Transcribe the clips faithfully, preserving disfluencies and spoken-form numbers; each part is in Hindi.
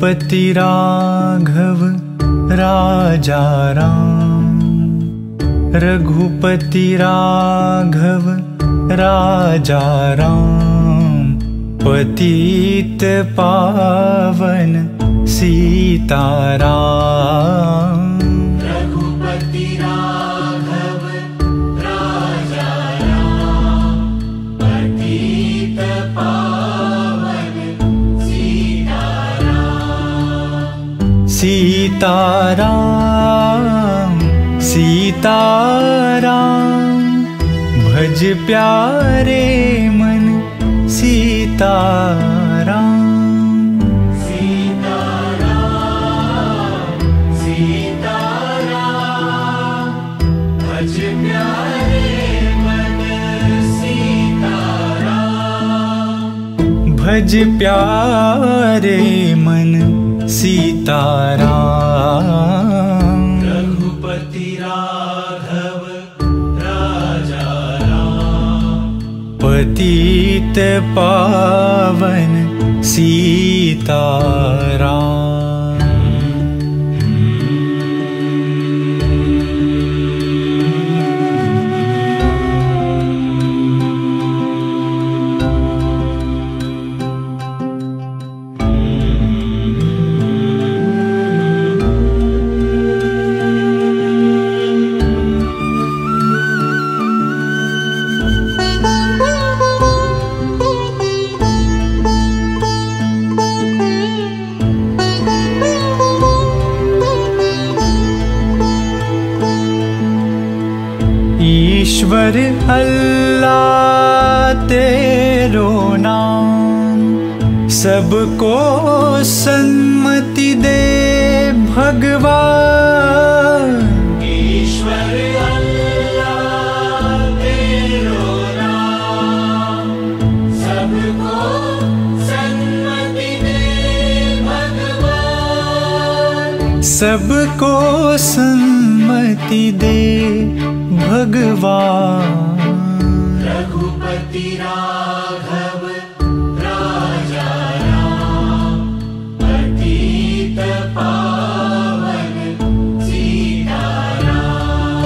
रघुपति राघव राजा राम, रघुपति राघव राजा राम, पतित पावन सीताराम। रघुपति राघव राजा राम, पतित पावन सीताराम। सीताराम सीताराम, भज प्यारे मन सीताराम। सीताराम सीताराम, भज प्यारे मन सीताराम। भज प्यारे मन सीताराम। रघुपति राघव राजा राम, पतित पावन सीताराम। ईश्वर अल्लाह तेरो नाम, सबको सन्मति दे भगवान। ईश्वर अल्लाह तेरो नाम, सबको सन्मति दे भगवान। सबको सन्मति दे भगवान। रघुपति राघव राजा राम, पतित पावन सीताराम।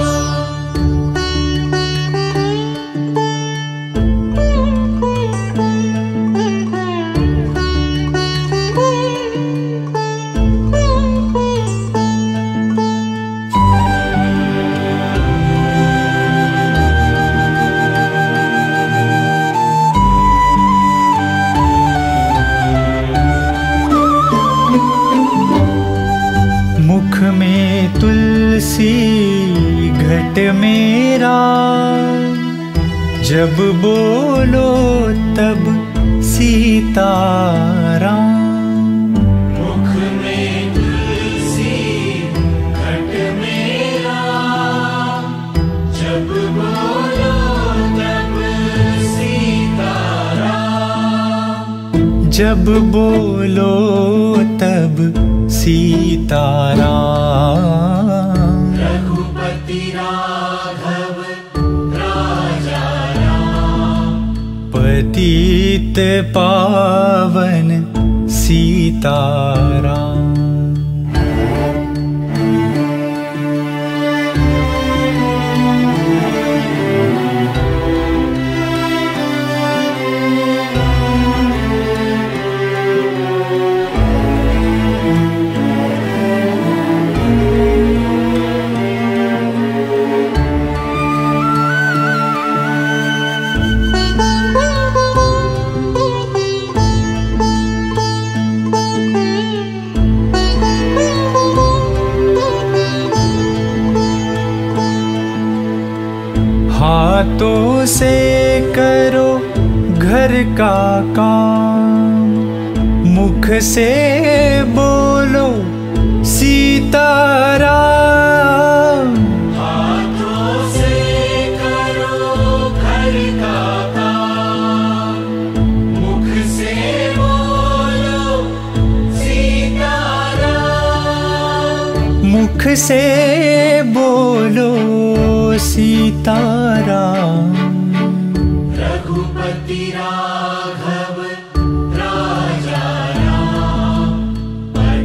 मुख में तुलसी घट मेरा, जब बोलो तब सीताराम। मुख में तुलसी घट मेरा, जब बोलो तब सीताराम। जब बोलो तब सीताराम। रघुपति राघव राजा राम, पतित पावन सीताराम। हाथों से करो घर का काम, मुख से बोलो सीताराम। हाथों से करो घर का काम, मुख से बोलो सीताराम। मुख से बोलो सीताराम। रघुपति राघव राजा राम,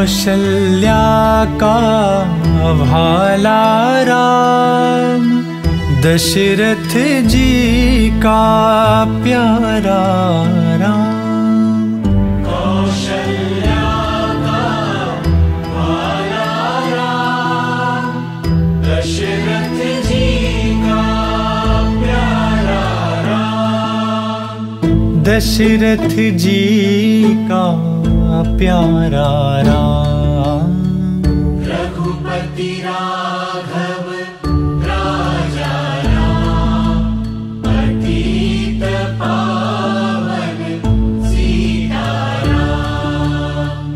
कौशल्या का भाला राम, दशरथ जी का प्यारा राम। कौशल्या का भाला राम, दशरथ जी का प्यारा राम। दशरथ जी का प्यारा राम। रघुपति राघव राजा राम, पतित पावन सीता राम।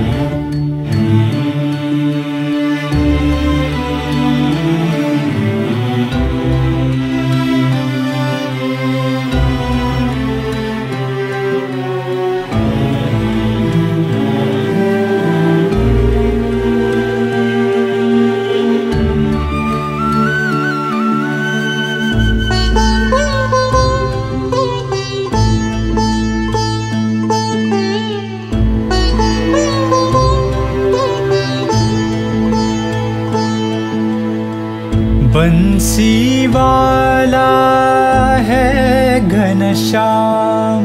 बंसी वाला है घनश्याम,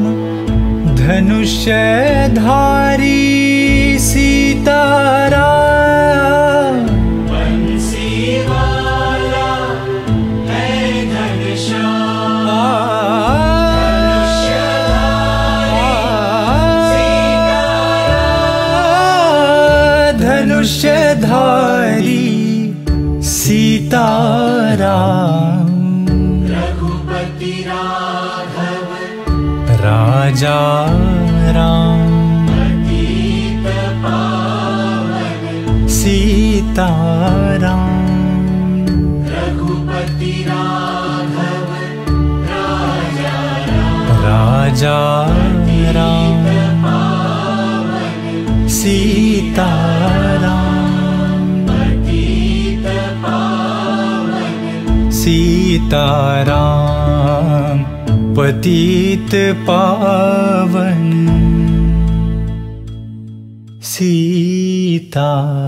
धनुष्यधारी सीताराम। बंसी वाला है घनश्याम, धनुष्यधारी सीताराम। रघुपति राघव राजा राम, पतित पावन सीताराम। रघुपति राघव राजा राम, राजा राम, पावन सीताराम। पतित पावन सीताराम, पतित पावन सीता।